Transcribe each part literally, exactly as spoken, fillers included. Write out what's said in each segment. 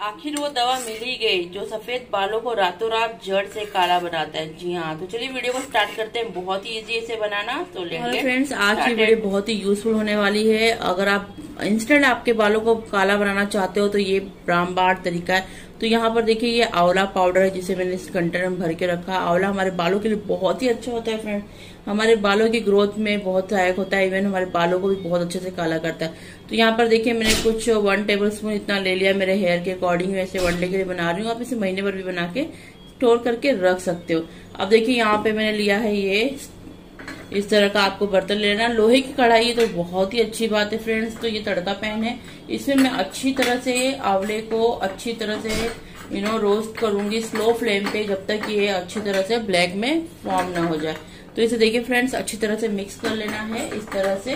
आखिर वो दवा मिल ही गई जो सफेद बालों को रातों रात जड़ से काला बनाता है। जी हाँ, तो चलिए वीडियो को स्टार्ट करते हैं। बहुत ही इजी इसे बनाना। तो लेंगे फ्रेंड्स, आज की वीडियो बहुत ही यूजफुल होने वाली है। अगर आप इंस्टेंट आपके बालों को काला बनाना चाहते हो तो ये रामबाण तरीका है। तो यहाँ पर देखिए, ये आंवला पाउडर है जिसे मैंने इस कंटेनर में भर के रखा। आंवला हमारे बालों के लिए बहुत ही अच्छा होता है फ्रेंड, हमारे बालों की ग्रोथ में बहुत सहायक होता है। इवन हमारे बालों को भी बहुत अच्छे से काला करता है। तो यहाँ पर देखिए, मैंने कुछ वन टेबल स्पून इतना ले लिया मेरे हेयर के अकॉर्डिंग। वैसे वन डे के लिए बना रही हूँ, आप इसे महीने भर भी बना के स्टोर करके रख सकते हो। अब देखिए, यहाँ पे मैंने लिया है ये इस तरह का आपको बर्तन लेना। लोहे की कढ़ाई है तो बहुत ही अच्छी बात है फ्रेंड्स। तो ये तड़का पैन है, इसमें मैं अच्छी तरह से आंवले को अच्छी तरह से यू नो रोस्ट करूंगी स्लो फ्लेम पे, जब तक ये अच्छी तरह से ब्लैक में फॉर्म ना हो जाए। तो इसे देखिए फ्रेंड्स, अच्छी तरह से मिक्स कर लेना है इस तरह से।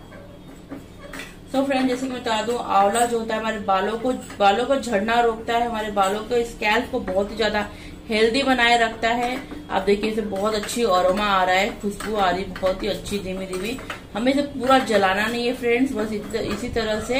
तो फ्रेंड, जैसे कि मैं बता दूं, आंवला जो होता है हमारे बालों को बालों को झड़ना रोकता है, हमारे बालों के स्कैल्प को बहुत ही ज्यादा हेल्दी बनाए रखता है। आप देखिए, इसे बहुत अच्छी अरोमा आ रहा है, खुशबू आ रही है बहुत ही अच्छी धीमी धीमी। हमें इसे पूरा जलाना नहीं है फ्रेंड्स, बस इसी तरह से।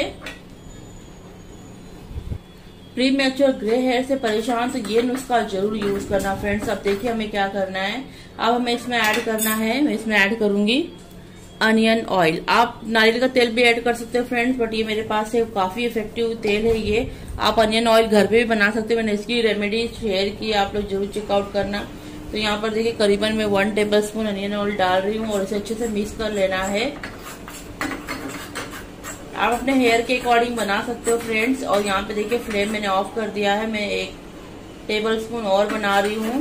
प्री मैच्योर ग्रे हेयर से परेशान तो ये नुस्खा जरूर यूज करना फ्रेंड्स। अब देखिए हमें क्या करना है। अब हमें इसमें ऐड करना है, मैं इसमें ऐड करूंगी अनियन ऑयल। आप नारियल का तेल भी ऐड कर सकते हो फ्रेंड्स, बट ये मेरे पास है काफी इफेक्टिव तेल है ये। आप अनियन ऑयल घर पे भी बना सकते हो, मैंने इसकी रेमेडी शेयर की, आप लोग जरूर चेकआउट करना। तो यहाँ पर देखिए, करीबन मैं one tablespoon onion oil डाल रही हूँ और इसे अच्छे से मिक्स कर लेना है। आप अपने हेयर के अकॉर्डिंग बना सकते हो फ्रेंड्स। और यहाँ पे देखिए, फ्लेम मैंने ऑफ कर दिया है। मैं एक टेबल स्पून और बना रही हूँ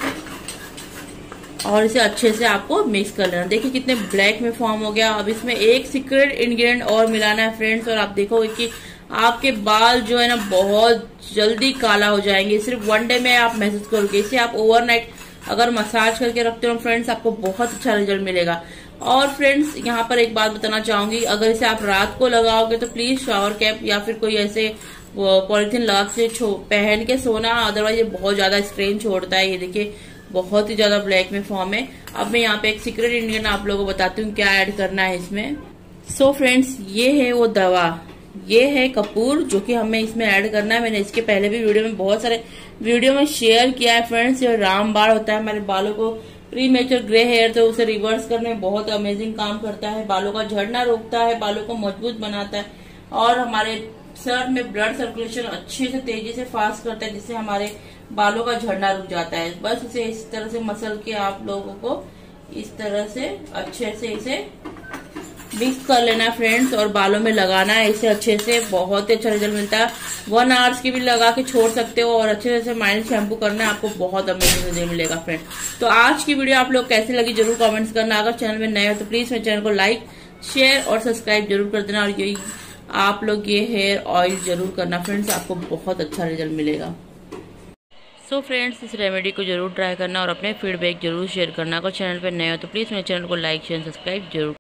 और इसे अच्छे से आपको मिक्स कर लेना। देखिए कितने ब्लैक में फॉर्म हो गया। अब इसमें एक सीक्रेट इंग्रेडिएंट और मिलाना है फ्रेंड्स, और आप देखोगे कि आपके बाल जो है ना बहुत जल्दी काला हो जाएंगे। सिर्फ वन डे में आप महसूस करोगे। इसे आप ओवरनाइट अगर मसाज करके रखते हो फ्रेंड्स, आपको बहुत अच्छा रिजल्ट मिलेगा। और फ्रेंड्स, यहाँ पर एक बात बताना चाहूंगी, अगर इसे आप रात को लगाओगे तो प्लीज शावर कैप या फिर कोई ऐसे पॉलिथीन लगा के पहन के सोना, अदरवाइज ये बहुत ज्यादा स्ट्रेन छोड़ता है। ये देखिए बहुत ही ज्यादा ब्लैक में फॉर्म है। अब मैं यहाँ पे एक सीक्रेट इंग्रेडिएंट आप लोगों को बताती हूँ क्या ऐड करना है इसमें। सो so फ्रेंड्स, ये है वो दवा, ये है कपूर, जो कि हमें इसमें ऐड करना है। मैंने इसके पहले भी वीडियो में बहुत सारे वीडियो में शेयर किया है फ्रेंड्स। ये रामबाण होता है, हमारे बालों को प्री मैच्योर ग्रे हेयर तो उसे रिवर्स करने में बहुत अमेजिंग काम करता है। बालों का झड़ना रोकता है, बालों को मजबूत बनाता है और हमारे सर में ब्लड सर्कुलेशन अच्छे से तेजी से फास्ट करता है, जिससे हमारे बालों का झड़ना रुक जाता है। बस इसे इस तरह से मसल के आप लोगों को इस तरह से अच्छे से इसे मिक्स कर लेना है फ्रेंड्स और बालों में लगाना है इसे अच्छे से। बहुत ही अच्छा रिजल्ट मिलता है। वन आवर्स की भी लगा के छोड़ सकते हो और अच्छे से माइल्ड शैम्पू करना है, आपको बहुत अमेजिंग रिजल्ट मिलेगा फ्रेंड्स। तो आज की वीडियो आप लोग कैसी लगी जरूर कमेंट्स करना। अगर चैनल में नए हो तो प्लीज मेरे चैनल को लाइक शेयर और सब्सक्राइब जरूर कर देना। और यही आप लोग ये हेयर ऑयल जरूर करना फ्रेंड्स, आपको बहुत अच्छा रिजल्ट मिलेगा। सो so फ्रेंड्स, इस रेमेडी को जरूर ट्राई करना और अपने फीडबैक जरूर शेयर करना। अगर चैनल पर नए हो तो प्लीज मेरे चैनल को लाइक शेयर सब्सक्राइब जरूर